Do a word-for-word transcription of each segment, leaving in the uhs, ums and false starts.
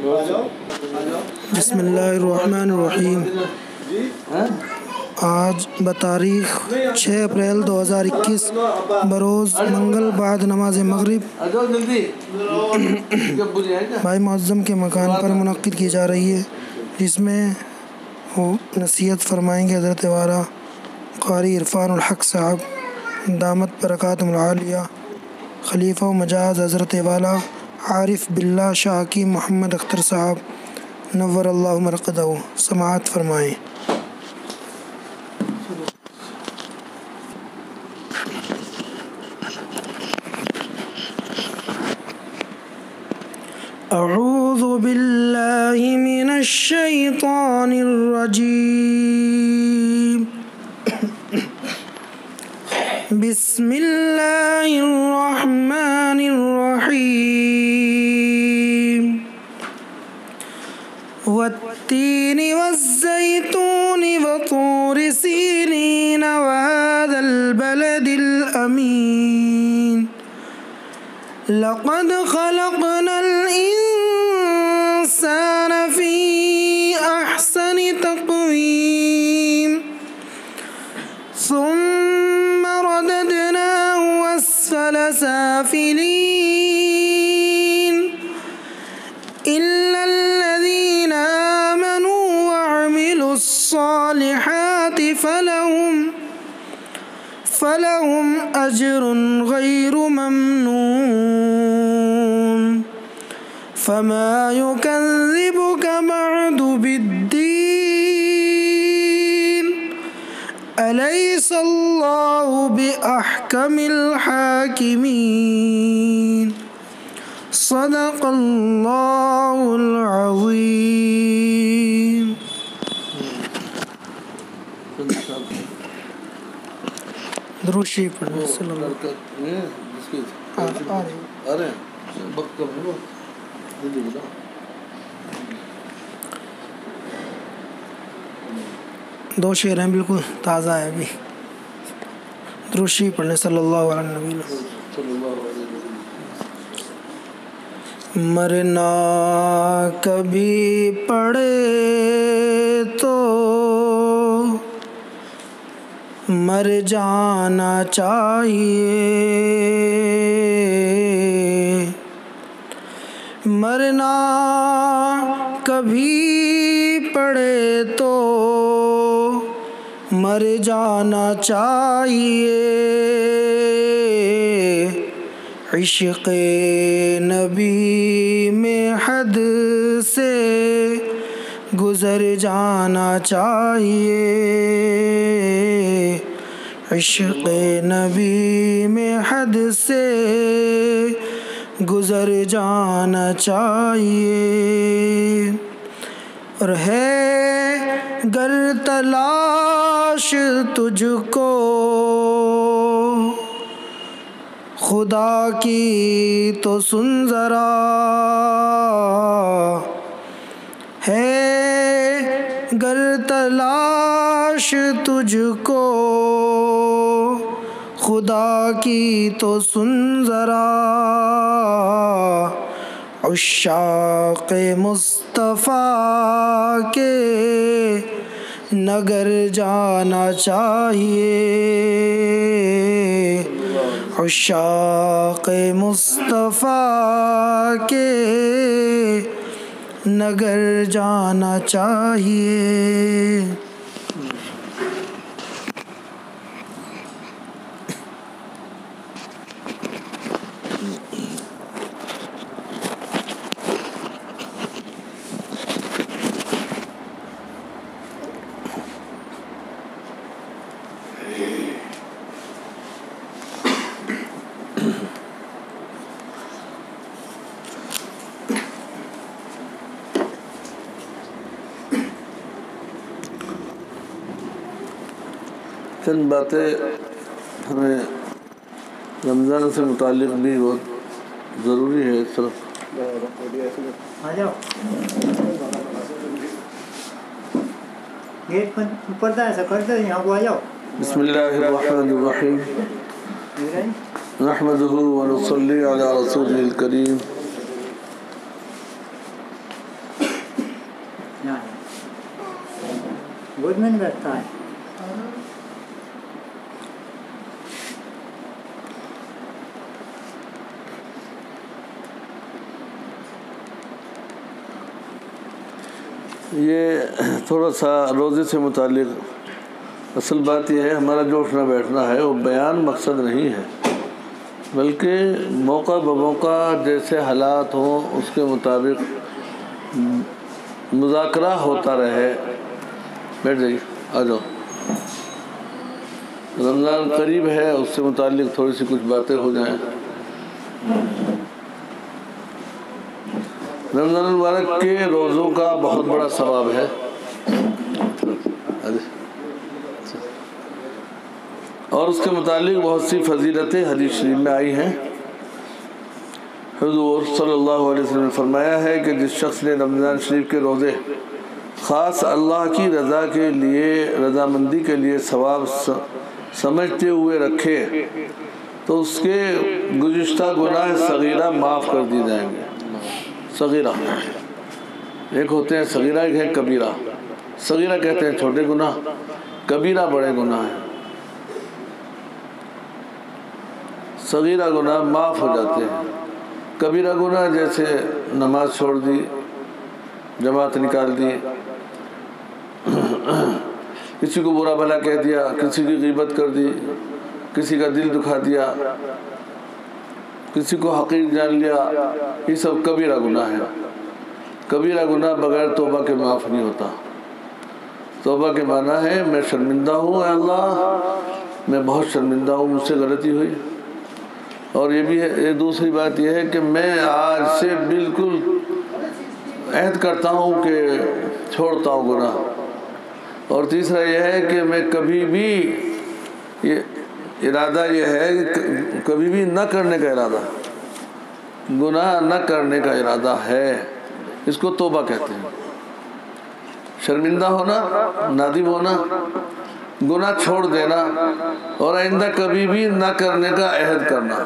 بسم اللہ الرحمن الرحیم۔ آج بتاریخ چھ اپریل دو ہزار اکیس بروز منگل بعد نماز مغرب بھائی معظم کے مکان پر منعقد کی جا رہی ہے، جس میں وہ نصیحت فرمائیں گے حضرت والا قاری عرفان الحق صاحب دامت برکاتہم العالیہ، خلیفہ و مجاز حضرت والا عارف باللہ شاہ حکیم محمد اختر صاحب نور اللہ مرقدہ، سماعت فرمائیں۔ اعوذ باللہ من الشیطان الرجیم، بسم اللہ الرحمن الرحیم، والتین والزیتون وطور سینین وهذا البلد الامین، لقد خلقنا الانسان فی احسن تقویم، ثم رددناه اسفل سافلین، الا الذین آمنوا وعملوا الصالحات فلهم فلهم اجر غیر ممنون، فما يكذبك بعد بالدين، أليس الله بأحكم الحاكمين، صدق الله العظيم۔ درود شریف پڑھیں صلی اللہ علیہ وسلم۔ دو شعر ہیں، بالکل تازہ ہے ابھی۔ درود شریف پڑھیں صلی اللہ علیہ وسلم۔ مرنا کبھی پڑے تو مر جانا چاہیے، مرنا کبھی پڑے تو مر جانا چاہیے، عشق نبی میں حد سے گزر جانا چاہیے، عشق نبی میں حد سے گزر جانا چاہیے، اور ہے گر تلاش تجھ کو خدا کی تو سن ذرا، ہے گر تلاش تجھ کو خدا کی تو سن ذرا، عشاق مصطفیٰ کے نگر جانا چاہیے، عشاق مصطفیٰ کے نگر جانا چاہیے۔ چند باتیں ہمیں رمضان سے متعلق بھی بہت ضروری ہے، اس طرف بسم اللہ الرحمن الرحیم، نحمده ونصلی علی رسوله الکریم، گود میں نہیں بیٹھتا ہے. یہ تھوڑا سا روزے سے متعلق اصل بات یہ ہے ہمارا جو اٹھنا بیٹھنا ہے وہ بیان مقصد نہیں ہے، بلکہ موقع بموقع جیسے حالات ہوں اس کے مطابق مذاکرہ ہوتا رہے. بیٹھ جائیے، آ جاؤ. رمضان قریب ہے، اس سے متعلق تھوڑی سی کچھ باتیں ہو جائیں. رمضان المبارک کے روزوں کا بہت بڑا ثواب ہے، اور اس کے متعلق بہت سی فضیلتیں حدیث شریف میں آئی ہیں. حضور صلی اللہ علیہ وسلم نے فرمایا ہے کہ جس شخص نے رمضان شریف کے روزے خاص اللہ کی رضا کے لیے رضامندی کے لیے ثواب سمجھتے ہوئے رکھے تو اس کے گزشتہ گناہ صغیرہ معاف کر دی جائیں گے. صغیرہ ایک ہوتے ہیں صغیرہ، ایک ہے کبیرہ. صغیرہ کہتے ہیں چھوٹے گناہ، کبیرہ بڑے گناہ ہیں. صغیرہ گناہ معاف ہو جاتے ہیں. کبیرہ گناہ جیسے نماز چھوڑ دی، جماعت نکال دی، کسی کو برا بھلا کہہ دیا، کسی کی غیبت کر دی، کسی کا دل دکھا دیا، کسی کو حقیر جان لیا، یہ سب کبیرہ گناہ ہے. کبیرہ گناہ بغیر توبہ کے معاف نہیں ہوتا. توبہ کے معنی ہے میں شرمندہ ہوں، اے اللہ میں بہت شرمندہ ہوں، مجھ سے غلطی ہوئی. اور یہ بھی ہے، یہ دوسری بات یہ ہے کہ میں آج سے بالکل عہد کرتا ہوں کہ چھوڑتا ہوں گناہ. اور تیسرا یہ ہے کہ میں کبھی بھی، یہ ارادہ یہ ہے کہ کبھی بھی نہ کرنے کا ارادہ، گناہ نہ کرنے کا ارادہ ہے. اس کو توبہ کہتے ہیں. شرمندہ ہونا، نادم ہونا، گناہ چھوڑ دینا، اور آئندہ کبھی بھی نہ کرنے کا عہد کرنا.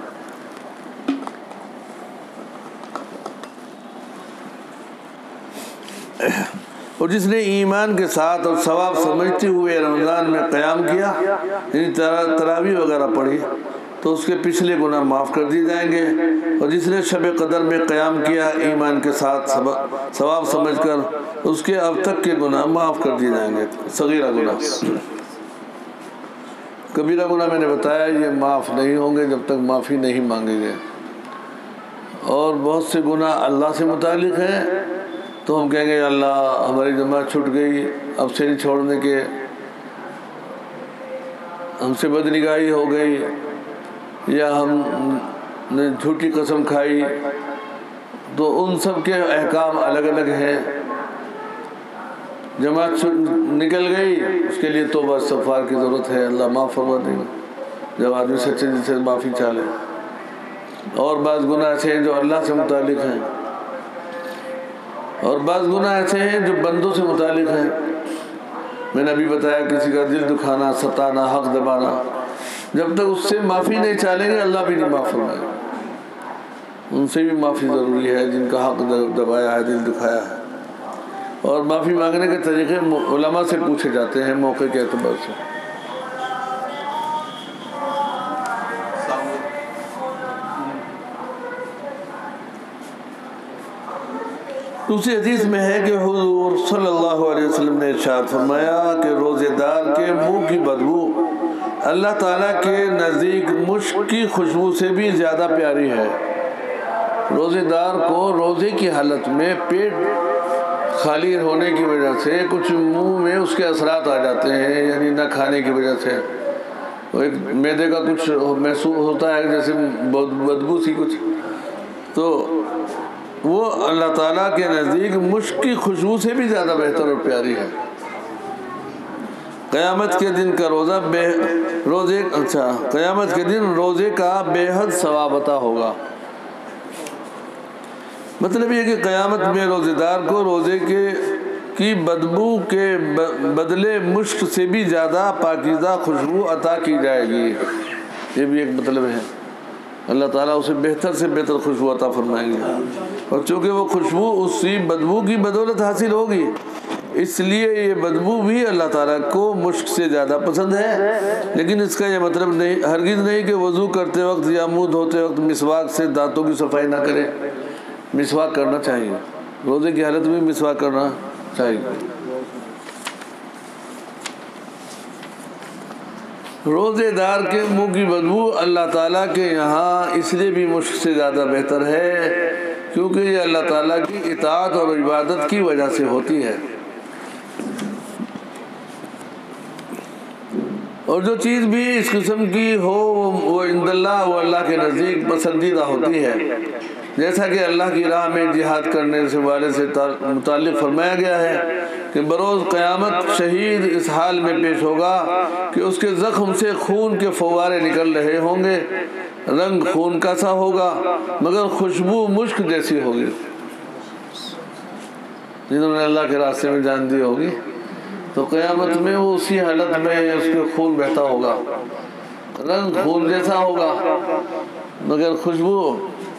اور جس نے ایمان کے ساتھ اور ثواب سمجھتے ہوئے رمضان میں قیام کیا، یعنی تراویح وغیرہ پڑھی، تو اس کے پچھلے گناہ معاف کر دی جائیں گے. اور جس نے شب قدر میں قیام کیا ایمان کے ساتھ ثواب سمجھ کر، اس کے اب تک کے گناہ معاف کر دی جائیں گے. صغیرہ گناہ. کبیرہ گناہ میں نے بتایا یہ معاف نہیں ہوں گے جب تک معافی نہیں مانگیں گے. اور بہت سے گناہ اللہ سے متعلق ہیں تو ہم کہیں گے اللہ ہماری جماعت چھوٹ گئی، اب سے نہیں چھوڑنے کے، ہم سے بدنگاہی ہو گئی، یا ہم نے جھوٹی قسم کھائی. تو ان سب کے احکام الگ الگ ہیں. جماعت نکل گئی، اس کے لیے توبہ استغفار کی ضرورت ہے، اللہ معاف فرما دے گا جب آدمی سچے دل سے معافی چاہ لے. اور بعض گناہ ایسے ہیں جو اللہ سے متعلق ہیں، اور بعض گناہ ایسے ہیں جو بندوں سے متعلق ہیں. میں نے ابھی بتایا کسی کا دل دکھانا، ستانا، حق دبانا، جب تک اس سے معافی نہیں چاہیں گے اللہ بھی نہیں معاف فرمائے گا. ان سے بھی معافی ضروری ہے جن کا حق دبایا ہے، دل دکھایا ہے. اور معافی مانگنے کے طریقے علماء سے پوچھے جاتے ہیں موقع کے اعتبار سے. دوسری حدیث میں ہے کہ حضور صلی اللہ علیہ وسلم نے ارشاد فرمایا کہ روزے دار کے منہ کی بدبو اللہ تعالیٰ کے نزدیک مشک کی خوشبو سے بھی زیادہ پیاری ہے. روزے دار کو روزے کی حالت میں پیٹ خالی ہونے کی وجہ سے کچھ منہ میں اس کے اثرات آ جاتے ہیں، یعنی نہ کھانے کی وجہ سے ایک معدے کا کچھ محسوس ہوتا ہے جیسے بدبو سی کچھ، تو وہ اللہ تعالیٰ کے نزدیک مشک کی خوشبو سے بھی زیادہ بہتر اور پیاری ہے. قیامت کے دن کا روزہ بے روزے اچھا قیامت کے دن روزے کا بے حد ثواب عطا ہوگا. مطلب یہ کہ قیامت میں روزے دار کو روزے کے کی بدبو کے بدلے مشک سے بھی زیادہ پاکیزہ خوشبو عطا کی جائے گی. یہ بھی ایک مطلب ہے، اللہ تعالیٰ اسے بہتر سے بہتر خوشبو عطا فرمائیں گے. اور چونکہ وہ خوشبو اسی بدبو کی بدولت حاصل ہوگی، اس لیے یہ بدبو بھی اللہ تعالیٰ کو مشک سے زیادہ پسند ہے۔ لیکن اس کا یہ مطلب نہیں ہرگز نہیں کہ وضو کرتے وقت یا منہ دھوتے وقت مسواک سے دانتوں کی صفائی نہ کرے۔ مسواک کرنا چاہیے، روزے کی حالت میں مسواک کرنا چاہیے۔ روزے دار کے منہ کی بدبو اللہ تعالیٰ کے یہاں اس لیے بھی مشک سے زیادہ بہتر ہے کیونکہ یہ اللہ تعالیٰ کی اطاعت اور عبادت کی وجہ سے ہوتی ہے، اور جو چیز بھی اس قسم کی ہو وہ عند اللہ وہ اللہ کے نزدیک پسندیدہ ہوتی ہے، جیسا کہ اللہ کی راہ میں جہاد کرنے سے والے سے متعلق فرمایا گیا ہے کہ بروز قیامت شہید اس حال میں پیش ہوگا کہ اس کے زخم سے خون کے فوارے نکل رہے ہوں گے، رنگ خون کا سا ہوگا مگر خوشبو مشک جیسی ہوگی۔ جنہوں نے اللہ کے راستے میں جان دی ہوگی تو قیامت میں وہ اسی حالت میں اس کے خون بہتا ہوگا، رنگ خون جیسا ہوگا مگر خوشبو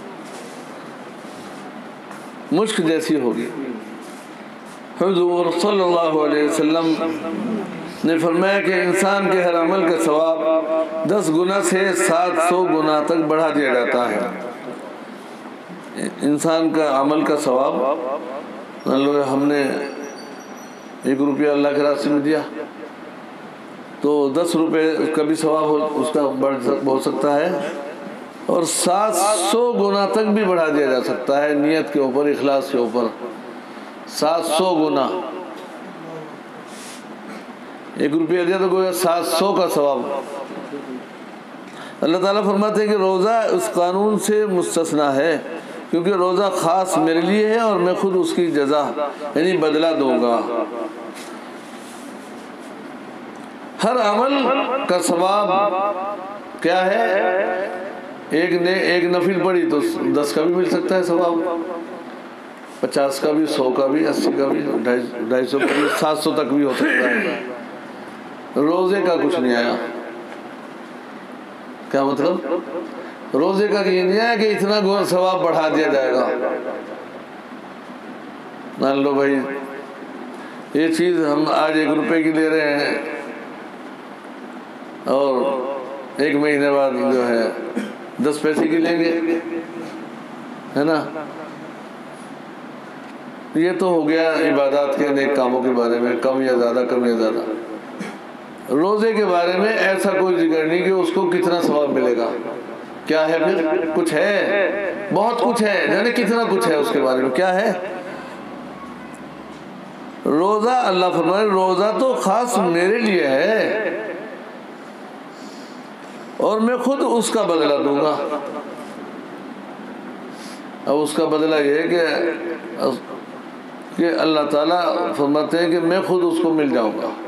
مشک جیسی ہوگی۔ حضور صلی اللہ علیہ وسلم نے فرمایا کہ انسان کے ہر عمل کا ثواب دس گنا سے سات سو گنا تک بڑھا دیا جاتا ہے۔ انسان کا عمل کا ثواب ہم نے ایک روپیہ اللہ کے راستے میں دیا تو دس روپے کا بھی ثواب اس کا بڑھ ہو سکتا ہے، اور سات سو گنا تک بھی بڑھا دیا جا سکتا ہے نیت کے اوپر، اخلاص کے اوپر۔ سات سو گنا ایک روپیہ دیا تو گویا سات سو کا ثواب۔ اللہ تعالیٰ فرماتے ہیں کہ روزہ اس قانون سے مستثنا ہے کیونکہ روزہ خاص میرے لیے ہے اور میں خود اس کی جزا یعنی بدلہ دوں گا۔ ہر عمل کا ثواب کیا ہے؟ ایک نے ایک نفل پڑھی تو دس کا بھی مل سکتا ہے ثواب، پچاس کا بھی، سو کا بھی، اسی کا بھی، ڈھائی سو کا بھی، سات سو تک بھی ہو سکتا ہے۔ روزے کا کچھ نہیں آیا۔ کیا مطلب؟ روزے کا یہ نہیں آیا کہ اتنا ثواب بڑھا دیا جائے گا۔ مان لو بھائی یہ چیز ہم آج ایک روپے کی لے رہے ہیں اور ایک مہینے بعد جو ہے دس پیسے کی لیں گے، ہے نا؟ یہ تو ہو گیا عبادات کے نیک کاموں کے بارے میں، کم یا زیادہ، کم یا زیادہ۔ روزے کے بارے میں ایسا کوئی ذکر نہیں کہ اس کو کتنا ثواب ملے گا۔ کیا ہے پھر؟ کچھ ہے، بہت کچھ ہے، یعنی کتنا کچھ ہے اس کے بارے میں۔ کیا ہے؟ روزہ اللہ فرمائے روزہ تو خاص میرے لیے ہے اور میں خود اس کا بدلہ دوں گا۔ اب اس کا بدلہ یہ ہے کہ کہ اللہ تعالیٰ فرماتے ہیں کہ میں خود اس کو مل جاؤں گا۔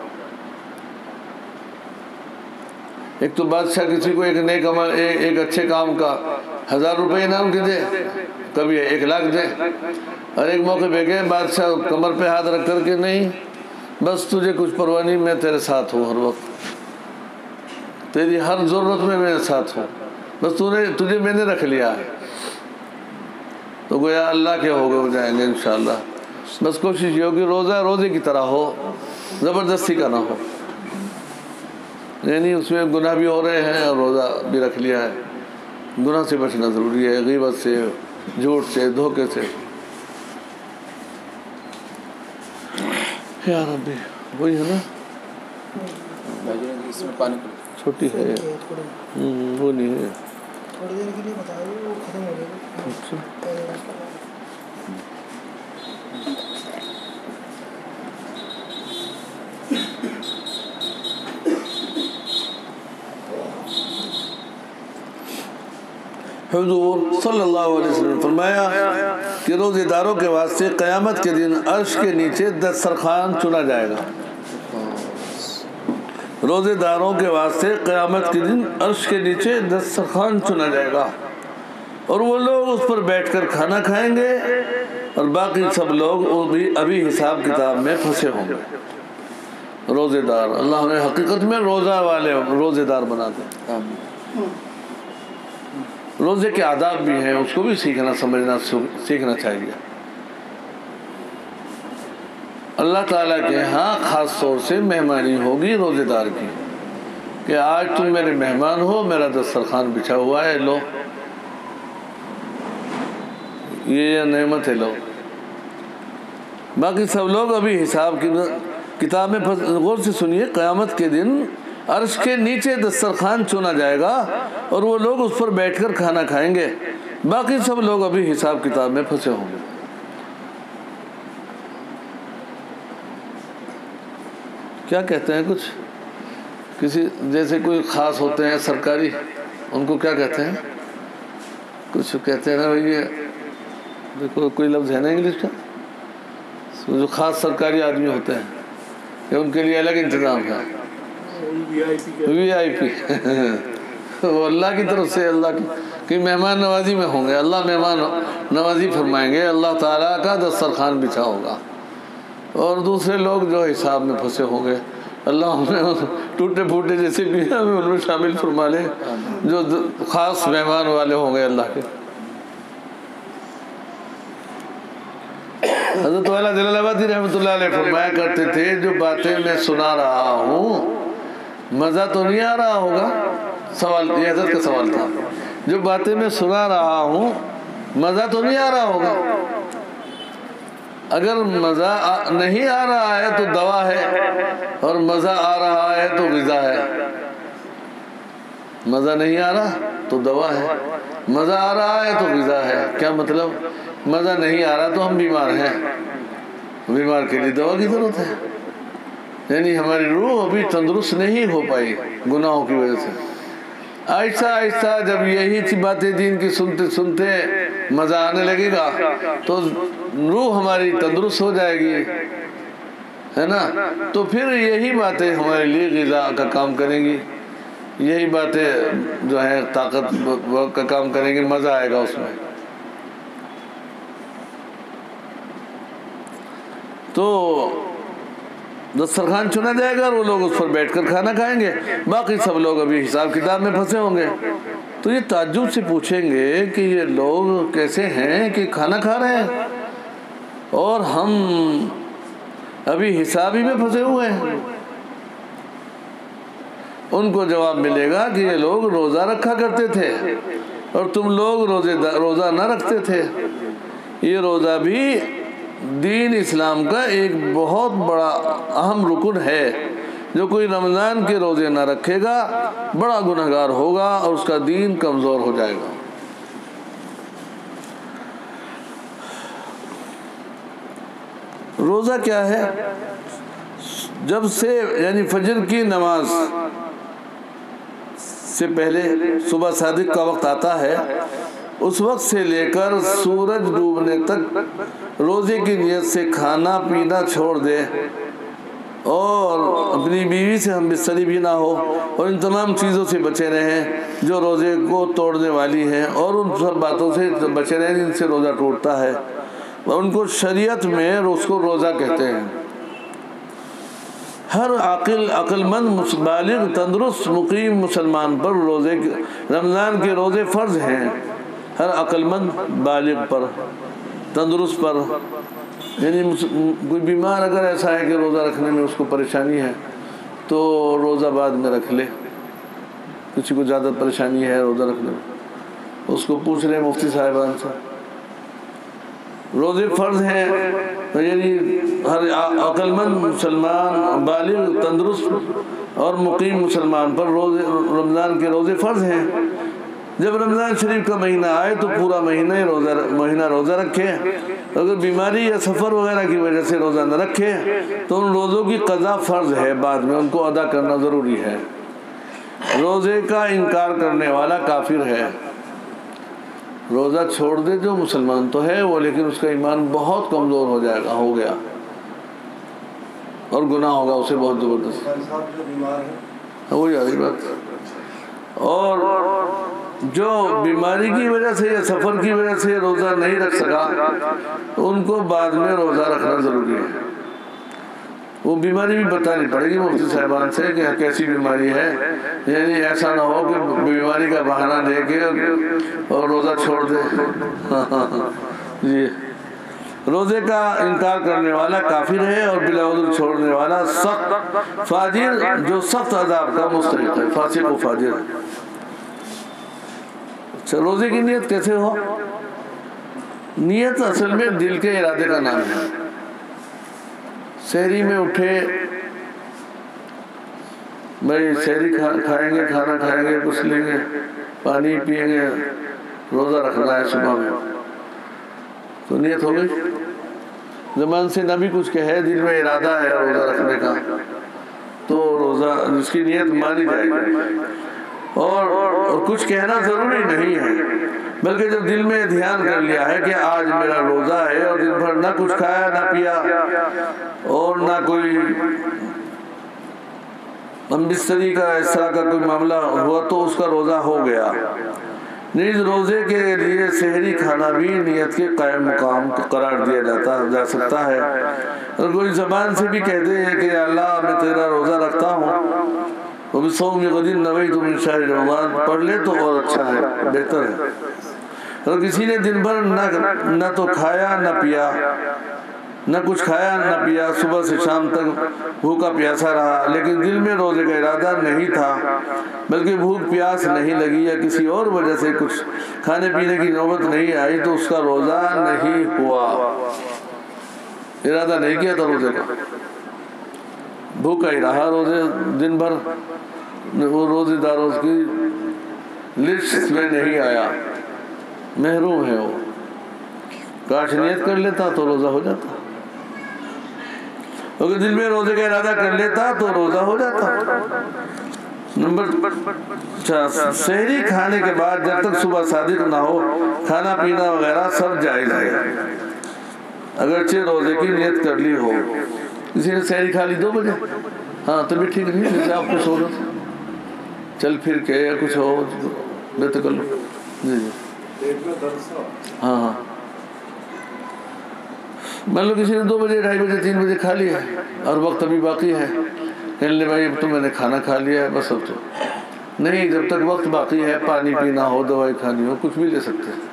ایک تو بادشاہ کسی کو ایک نیک عمل ایک اچھے کام کا ہزار روپے انعام کے دے، کبھی ایک لاکھ دے، اور ایک موقع پہ گئے بادشاہ کمر پہ ہاتھ رکھ کر کے نہیں بس تجھے کچھ پرواہ نہیں، میں تیرے ساتھ ہوں، ہر وقت تیری ہر ضرورت میں میرے ساتھ ہوں، بس تو نے تجھے میں نے رکھ لیا ہے، تو گویا اللہ کے ہو گئے ہو جائیں گے انشاءاللہ۔ بس کوشش یہ ہوگی روزہ روزے کی طرح ہو، زبردستی کا نہ ہو، یعنی اس میں گناہ بھی ہو رہے ہیں اور روزہ بھی رکھ لیا ہے۔ گناہ سے بچنا ضروری ہے، غیبت سے، جھوٹ سے، دھوکے سے۔ یا ربی وہی ہے نا، اس میں پانی چھوٹی ہے وہ نہیں ہے۔ تھوڑی دیر کے لیے بتا دو وہ ختم ہو جائے گا۔ حضور صلی اللہ علیہ وسلم نے فرمایا کہ روزے داروں کے واسطے قیامت کے دن عرش کے نیچے دسترخوان چنا جائے گا۔ روزے داروں کے واسطے قیامت کے دن عرش کے نیچے دسترخوان چنا جائے گا اور وہ لوگ اس پر بیٹھ کر کھانا کھائیں گے اور باقی سب لوگ ابھی ابھی حساب کتاب میں پھنسے ہوں گے۔ روزے دار اللہ نے حقیقت میں روزہ والے روزے دار بنا دیں۔ روزے کے آداب بھی ہیں، اس کو بھی سیکھنا سمجھنا سیکھنا چاہیے۔ اللہ تعالیٰ کے ہاں خاص طور سے مہمانی ہوگی روزے دار کی کہ آج تم میرے مہمان ہو، میرا دسترخوان بچھا ہوا ہے، لو یہ نعمت ہے، لو۔ باقی سب لوگ ابھی حساب کی کتاب میں غور سے سنیے، قیامت کے دن عرش کے نیچے دسترخوان چنا جائے گا اور وہ لوگ اس پر بیٹھ کر کھانا کھائیں گے، باقی سب لوگ ابھی حساب کتاب میں پھنسے ہوں گے۔ کیا کہتے ہیں کچھ کسی جیسے کوئی خاص ہوتے ہیں سرکاری، ان کو کیا کہتے ہیں؟ کچھ کہتے ہیں نا بھائی، یہ دیکھو کوئی لفظ ہے نا انگلش کا، جو خاص سرکاری آدمی ہوتے ہیں کہ ان کے لیے الگ انتظام ہے، وی آئی پی وہ اللہ کی طرف سے اللہ کی مہمان نوازی میں ہوں گے، اللہ مہمان نوازی فرمائیں گے، اللہ تعالیٰ کا دسترخوان بچھا ہوگا، اور دوسرے لوگ جو حساب میں پھنسے ہوں گے، اللہ ہمیں ٹوٹے پھوٹے جیسے بھی ہیں ہمیں ان میں شامل فرما لے، جو خاص مہمان والے ہوں گے اللہ کے۔ حضرت والا جلال آبادی رحمۃ اللہ علیہ فرمایا کرتے تھے، جو باتیں میں سنا رہا ہوں مزہ تو نہیں آ رہا ہوگا، سوال یہ حضرت کا سوال تھا، جو باتیں میں سنا رہا ہوں مزہ تو نہیں آ رہا ہوگا، اگر مزہ نہیں آ رہا ہے تو دوا ہے، اور مزہ آ رہا ہے تو غذا ہے۔ مزہ نہیں آ رہا تو دوا ہے، مزہ آ رہا ہے تو غذا ہے۔ کیا مطلب؟ مزہ نہیں آ رہا تو ہم بیمار ہیں، بیمار کے لیے دوا کی ضرورت ہے، یعنی ہماری روح ابھی تندرست نہیں ہو پائی گناہوں کی وجہ سے۔ آہستہ آہستہ جب یہی باتیں دین کی سنتے سنتے مزہ آنے لگے گا تو روح ہماری تندرست ہو جائے گی، ہے نا، تو پھر یہی باتیں ہمارے لیے غذا کا کام کریں گی، یہی باتیں جو ہیں طاقت کا کام کریں گی، مزہ آئے گا اس میں۔ تو دسترخوان چنا جائے گا اور وہ لوگ اس پر بیٹھ کر کھانا کھائیں گے، باقی سب لوگ ابھی حساب کتاب میں پھنسے ہوں گے۔ تو یہ تعجب سے پوچھیں گے کہ یہ لوگ کیسے ہیں کہ کھانا کھا رہے ہیں اور ہم ابھی حساب ہی میں پھنسے ہوئے ہیں۔ ان کو جواب ملے گا کہ یہ لوگ روزہ رکھا کرتے تھے اور تم لوگ روزے روزہ نہ رکھتے تھے۔ یہ روزہ بھی دین اسلام کا ایک بہت بڑا اہم رکن ہے، جو کوئی رمضان کے روزے نہ رکھے گا بڑا گنہگار ہوگا اور اس کا دین کمزور ہو جائے گا۔ روزہ کیا ہے؟ جب سے یعنی فجر کی نماز سے پہلے صبح صادق کا وقت آتا ہے، اس وقت سے لے کر سورج ڈوبنے تک روزے کی نیت سے کھانا پینا چھوڑ دے اور اپنی بیوی سے ہم بستری بھی نہ ہو اور ان تمام چیزوں سے بچے رہیں جو روزے کو توڑنے والی ہیں، اور ان سب باتوں سے بچے رہیں جن سے روزہ ٹوٹتا ہے، اور ان کو شریعت میں اس کو روزہ کہتے ہیں۔ ہر عاقل عقل مند بالغ تندرست مقیم مسلمان پر روزے رمضان کے روزے فرض ہیں، ہر عقل مند بالغ پر تندرست پر، یعنی کوئی بیمار اگر ایسا ہے کہ روزہ رکھنے میں اس کو پریشانی ہے تو روزہ بعد میں رکھ لے، کسی کو زیادہ پریشانی ہے روزہ رکھنے میں اس کو پوچھ لے مفتی صاحبان سے۔ روزے فرض ہیں، یعنی ہر عقل مند مسلمان بالغ تندرست اور مقیم مسلمان پر روزے رمضان کے روزے فرض ہیں۔ جب رمضان شریف کا مہینہ آئے تو پورا مہینہ روزہ مہینہ روزہ رکھے، اگر بیماری یا سفر وغیرہ کی وجہ سے روزہ نہ رکھے تو ان روزوں کی قضا فرض ہے، بعد میں ان کو ادا کرنا ضروری ہے۔ روزے کا انکار کرنے والا کافر ہے۔ روزہ چھوڑ دے جو مسلمان تو ہے وہ، لیکن اس کا ایمان بہت کمزور ہو جائے گا، ہو گیا، اور گناہ ہوگا اسے بہت زبردست، وہی آئی بات۔ اور جو بیماری کی وجہ سے یا سفر کی وجہ سے روزہ نہیں رکھ سکا ان کو بعد میں روزہ رکھنا ضروری ہے۔ وہ بیماری بھی بتانی پڑے گی مفتی صاحبان سے کہ کیسی بیماری ہے، یعنی ایسا نہ ہو کہ بیماری کا بہانہ دے کے اور روزہ چھوڑ دے۔ جی، روزے کا انکار کرنے والا کافر ہے اور بلا عذر چھوڑنے والا سخت فاجر جو سخت عذاب کا مستحق ہے، فاسق و فاجر ہے۔ اچھا، روزے کی نیت کیسے ہو؟ نیت اصل میں دل کے ارادے کا نام ہے۔ سحری میں اٹھے، بھائی سحری کھائیں گے، کھانا کھائیں گے، کچھ لیں گے، پانی پئیں گے، روزہ رکھنا ہے صبح میں، تو نیت ہو گئی۔ زبان سے نہ بھی کچھ کہے، دل میں ارادہ ہے روزہ رکھنے کا، تو روزہ اس کی نیت مانی جائے گی۔ اور اور کچھ کہنا ضروری نہیں ہے، بلکہ جب دل میں دھیان کر لیا ہے کہ آج میرا روزہ ہے اور دن بھر نہ کچھ کھایا نہ پیا اور نہ کوئی بستری کا اس طرح کا کوئی معاملہ ہوا، تو اس کا روزہ ہو گیا۔ نیز روزے کے لیے سحری کھانا بھی نیت کے قائم مقام قرار دیا جاتا جا سکتا ہے۔ اور کوئی زبان سے بھی کہتے ہیں کہ اللہ میں تیرا روزہ رکھتا ہوں، وبصوم غد نویت من شہر رمضان، پڑھ لے تو اور اچھا ہے، بہتر ہے۔ اور کسی نے دن بھر نہ نہ تو کھایا نہ پیا، نہ کچھ کھایا نہ پیا، صبح سے شام تک بھوکا پیاسا رہا، لیکن دل میں روزے کا ارادہ نہیں تھا، بلکہ بھوک پیاس نہیں لگی یا کسی اور وجہ سے کچھ کھانے پینے کی نوبت نہیں آئی، تو اس کا روزہ نہیں ہوا۔ ارادہ نہیں کیا تھا روزے کا، بھوکا ہی رہا روزے دن بھر، وہ روزے داروں کی لسٹ میں نہیں آیا، محروم ہے وہ۔ کاش نیت کر لیتا تو روزہ ہو جاتا، اگر دل میں روزے کا ارادہ کر لیتا تو روزہ ہو جاتا۔ نمبر سحری کھانے کے بعد جب تک صبح صادق نہ ہو، کھانا پینا وغیرہ سب جائز ہے، اگرچہ روزے کی نیت کر لی ہو۔ کسی نے سحری کھا لی دو بجے، ہاں طبیعت ٹھیک نہیں، جیسے آپ کو سہولت چل پھر کے یا کچھ ہو بہتر کر لو، جی جی ہاں ہاں، مان لو کسی نے دو بجے ڈھائی بجے تین بجے کھا لیا اور وقت ابھی باقی ہے، کہنے لے بھائی اب تو میں نے کھانا کھا لیا ہے بس، اب تو نہیں، جب تک وقت باقی ہے، پانی پینا ہو، دوائی کھانی ہو، کچھ بھی لے سکتے ہیں،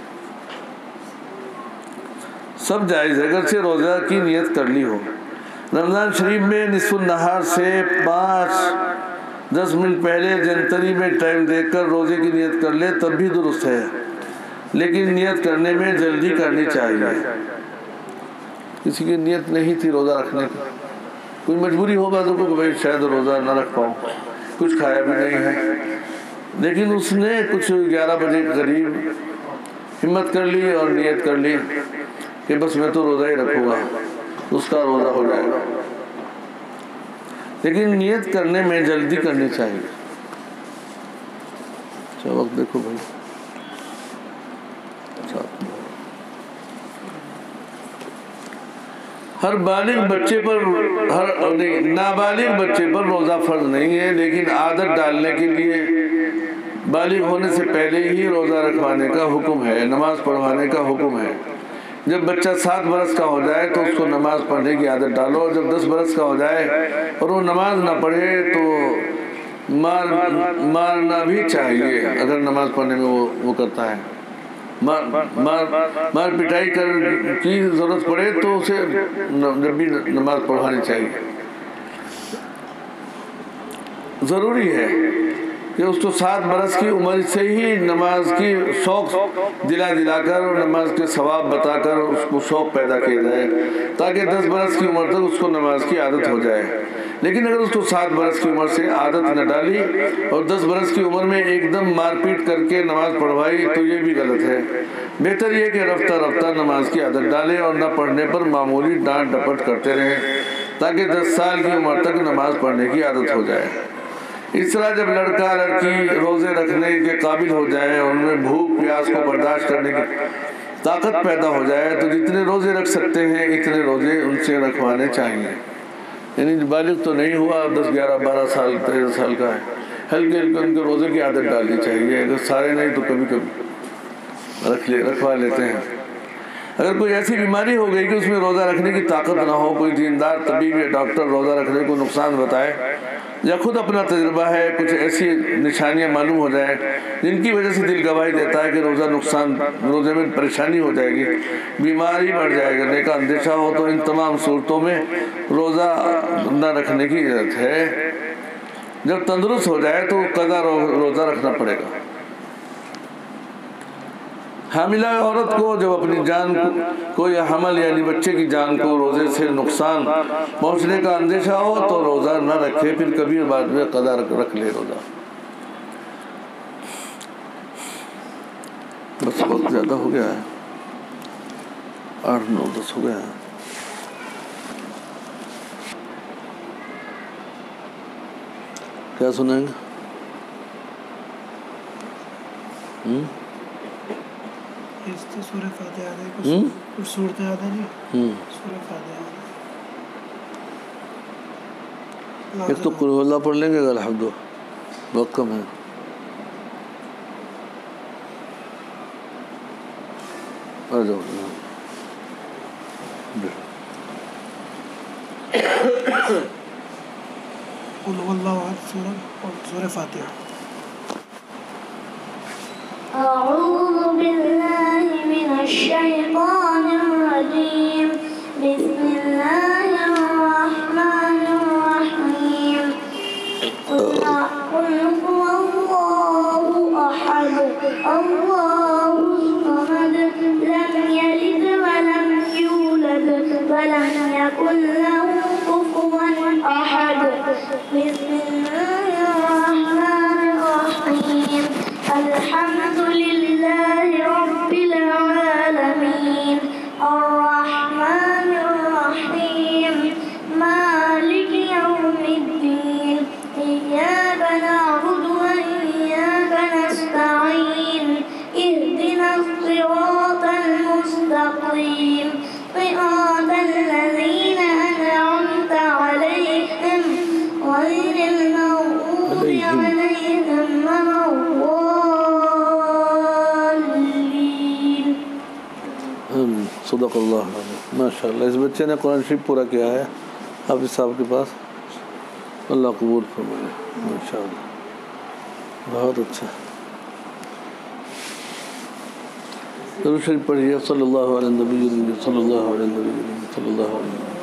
سب جائز ہے اگرچہ روزہ کی نیت کر لی ہو۔ رمضان شریف میں نصف النہار سے پانچ دس منٹ پہلے جنتری میں ٹائم دیکھ کر روزے کی نیت کر لے تب بھی درست ہے، لیکن نیت کرنے میں جلدی کرنی چاہیے۔ کسی کی نیت نہیں تھی روزہ رکھنے کی، کوئی مجبوری ہو بعضوں کو کہ بھائی شاید روزہ نہ رکھ پاؤں، کچھ کھایا بھی نہیں ہے، لیکن اس نے کچھ گیارہ بجے کے قریب ہمت کر لی اور نیت کر لی کہ بس میں تو روزہ ہی رکھوں گا، اس کا روزہ ہو جائے گا، لیکن نیت کرنے میں جلدی کرنی چاہیے۔ اچھا وقت دیکھو بھائی، ہر بالغ بچے پر ہر نابالغ بچے پر روزہ فرض نہیں ہے، لیکن عادت ڈالنے کے لیے بالغ ہونے سے پہلے ہی روزہ رکھوانے کا حکم ہے، نماز پڑھوانے کا حکم ہے۔ جب بچہ سات برس کا ہو جائے تو اس کو نماز پڑھنے کی عادت ڈالو، اور جب دس برس کا ہو جائے اور وہ نماز نہ پڑھے تو مار مارنا بھی چاہیے، اگر نماز پڑھنے میں وہ وہ کرتا ہے، مار مار مار پٹائی کر کی ضرورت پڑے تو اسے جب بھی نماز پڑھانی چاہیے۔ ضروری ہے کہ اس کو سات برس کی عمر سے ہی نماز کی شوق دلا دلا کر اور نماز کے ثواب بتا کر اس کو شوق پیدا کیا جائے، تاکہ دس برس کی عمر تک اس کو نماز کی عادت ہو جائے۔ لیکن اگر اس کو سات برس کی عمر سے عادت نہ ڈالی اور دس برس کی عمر میں ایک دم مار پیٹ کر کے نماز پڑھوائی تو یہ بھی غلط ہے۔ بہتر یہ کہ رفتہ رفتہ نماز کی عادت ڈالے اور نہ پڑھنے پر معمولی ڈانٹ ڈپٹ کرتے رہیں، تاکہ دس سال کی عمر تک نماز پڑھنے کی عادت ہو جائے۔ اس طرح جب لڑکا لڑکی روزے رکھنے کے قابل ہو جائے اور ان میں بھوک پیاس کو برداشت کرنے کی طاقت پیدا ہو جائے تو جتنے روزے رکھ سکتے ہیں اتنے روزے ان سے رکھوانے چاہیے۔ یعنی بالغ تو نہیں ہوا، دس گیارہ بارہ سال تیرہ سال کا ہے، ہلکے ہلکے ان کے روزے کی عادت ڈالنی چاہیے، اگر سارے نہیں تو کبھی کبھی رکھ لے رکھوا لیتے ہیں۔ اگر کوئی ایسی بیماری ہو گئی کہ اس میں روزہ رکھنے کی طاقت نہ ہو، کوئی دیندار طبیب یا ڈاکٹر روزہ رکھنے کو نقصان بتائے، یا خود اپنا تجربہ ہے، کچھ ایسی نشانیاں معلوم ہو جائیں جن کی وجہ سے دل گواہی دیتا ہے کہ روزہ نقصان، روزے میں پریشانی ہو جائے گی، بیماری بڑھ جائے گا کا اندیشہ ہو، تو ان تمام صورتوں میں روزہ نہ رکھنے کی ضرورت ہے۔ جب تندرست ہو جائے تو قضا روزہ رکھنا پڑے گا۔ حاملہ عورت کو جب اپنی جان کو یا حمل یعنی بچے کی جان کو روزے سے نقصان پہنچنے کا اندیشہ ہو تو روزہ نہ رکھے، پھر کبھی بعد میں قضا رکھ لے روزہ۔ بس وقت زیادہ ہو گیا ہے، آٹھ نو دس ہو گیا ہے۔ کیا سنیں گے؟ ہوں سورہ فاتحہ ہے، کچھ صورت یاد ہے جی؟ سورہ فاتحہ ایک تو قل ہو اللہ پڑھ لیں گے، الحمد وقت کم ہے۔ آ جاؤ قل هو اللہ احد سورہ اور سورہ فاتحہ۔ أعوذ بالله من الشيطان الرجيم بسم الله الرحمن الرحيم قل هو الله أحد الله الصمد لم يلد ولم يولد ولم يكن له كفوا أحد بسم الله الرحمن الرحيم الحمد لله رب العالمين الرحمن الرحيم مالك يوم الدين إياك نعبد وإياك نستعين اهدنا الصراط المستقيم صراط الذين أنعمت عليهم غير المغضوب عليهم ولا صدق اللہ علیہ۔ ماشاء اللہ، اس بچے نے قرآن شریف پورا کیا ہے حافظ صاحب کے پاس، اللہ قبول فرمائے، ماشاء اللہ بہت اچھا۔ درود شریف پڑھیے، صلی اللہ علیہ نبی صلی اللہ علیہ نبی صلی اللہ علیہ وسلم۔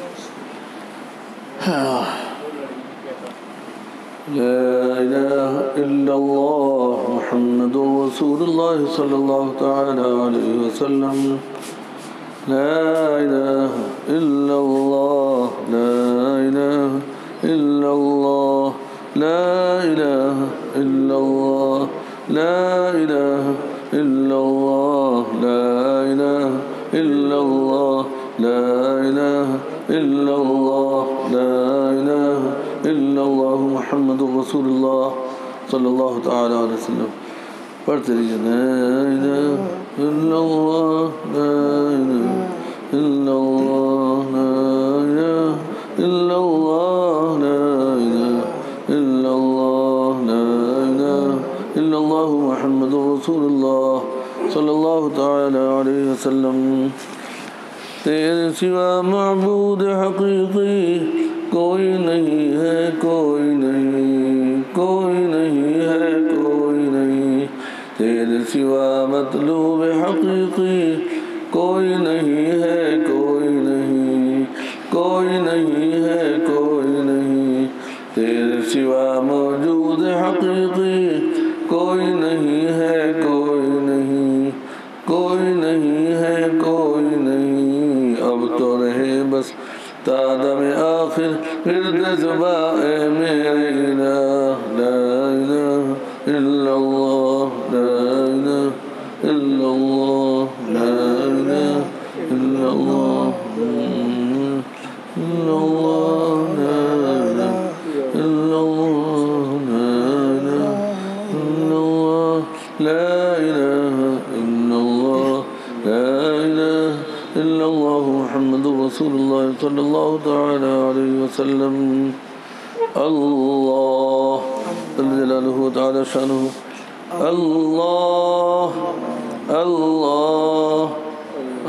لا الہ الا اللہ محمد رسول اللہ صلی اللہ تعالی علیہ وسلم۔ لا الہ الا اللہ لا الہ الا اللہ لا الہ الا اللہ لا الہ الا اللہ لا الہ الا اللہ لا الہ الا اللہ لا الہ الا اللہ محمد رسول اللہ صلی اللہ تعالی علیہ وسلم۔ پڑھتے رہیے، لا الہ الا اللہ لا الہ الا اللہ لا الہ الا اللہ لا الہ الا اللہ لا الہ الا اللہ محمد رسول اللہ صلی اللہ تعالی علیہ وسلم۔ تیرے سوا معبود حقیقی کوئی نہیں ہے، کوئی نہیں، کوئی نہیں ہے، کوئی نہیں۔ تیرے سوا مطلوب حقیقی کوئی نہیں ہے، کوئی نہیں، کوئی نہیں ہے، کوئی نہیں۔ تیرے سوا موجود حقیقی کوئی نہیں ہے، کوئی نہیں، کوئی نہیں ہے، کوئی نہیں۔ اب تو رہے بس تا دم آخر ورد زباں اے میرے الہ، لا الہ الا اللہ لا الہ الا اللہ لا الہ الا اللہ الا اللہ لا الہ الا اللہ لا الہ الا اللہ لا الہ الا اللہ محمد رسول اللہ صلی اللہ تعالی علیہ وسلم۔ اللہ جل جلالہ تعالی شانہ، اللہ اللہ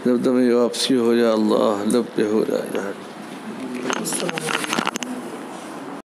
جب تمہیں واپسی ہو جائے اللہ لب پہ ہو جائے. السلام علیکم.